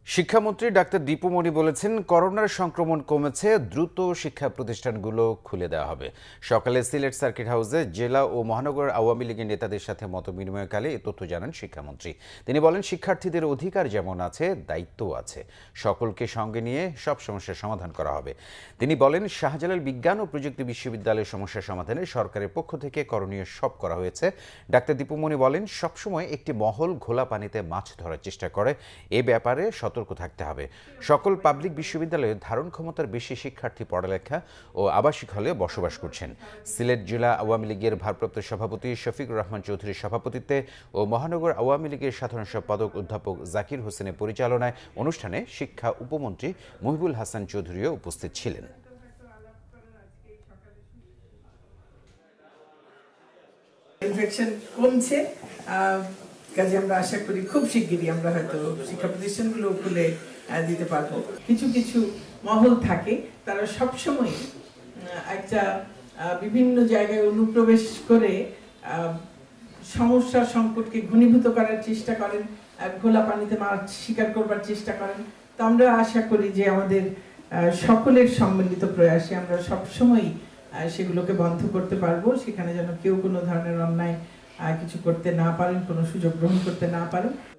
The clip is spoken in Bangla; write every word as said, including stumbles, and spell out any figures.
শিক্ষামন্ত্রী ডাক্তার দীপু মনি বলেছেন, করোনার সংক্রমণ কমেছে, দ্রুত শিক্ষা প্রতিষ্ঠানগুলো খুলে দেওয়া হবে। সকালে সিলেট সার্কিট হাউসে জেলা ও মহানগর আওয়ামী লীগের নেতাদের সাথে মতবিনিময়কালে এ তথ্য জানান শিক্ষামন্ত্রী। তিনি বলেন, শিক্ষার্থীদের অধিকার যেমন আছে, দায়িত্বও আছে। সকলকে সঙ্গে নিয়ে সব সমস্যার সমাধান করা হবে। তিনি বলেন, শাহজালাল বিজ্ঞান ও প্রযুক্তি বিশ্ববিদ্যালয়ের সমস্যা সমাধানে সরকারের পক্ষ থেকে করণীয় সব করা হয়েছে। ডাক্তার দীপু মনি বলেন, সবসময় একটি মহল ঘোলা পানিতে মাছ ধরার চেষ্টা করে, এ ব্যাপারে সতর্ক থাকতে হবে। সকল পাবলিক বিশ্ববিদ্যালয়ে ধারণ ক্ষমতার বেশি শিক্ষার্থী পড়ালেখা ও আবাসিক হলে বসবাস করছেন। সিলেট জেলা আওয়ামী লীগের ভারপ্রাপ্ত সভাপতি শফিকুর রহমান চৌধুরীর সভাপতিত্বে ও মহানগর আওয়ামী লীগের সাধারণ সম্পাদক অধ্যাপক জাকির হোসেনের পরিচালনায় অনুষ্ঠানে শিক্ষা উপমন্ত্রী মহিবুল হাসান চৌধুরীও উপস্থিত ছিলেন। ইনফেকশন কমছে, কাজে আমরা আশা করি খুব শিগগিরই আমরা হয়তো শিক্ষা প্রতিষ্ঠানগুলো খুলে দিতে পারবো। কিছু কিছু মহল থাকে, তারা সবসময় একটা বিভিন্ন জায়গায় অনুপ্রবেশ করে সমস্যা সংকটকে ঘনীভূত করার চেষ্টা করেন, ঘোলা পানিতে মাছ শিকার করবার চেষ্টা করেন। তো আমরা আশা করি যে আমাদের সকলের সম্মিলিত প্রয়াসে আমরা সবসময় সেগুলোকে বন্ধ করতে পারবো। সেখানে যেন কেউ কোনো ধরনের অন্যায় কিছু করতে না পারেন, কোনো সুযোগ গ্রহণ করতে না পারেন।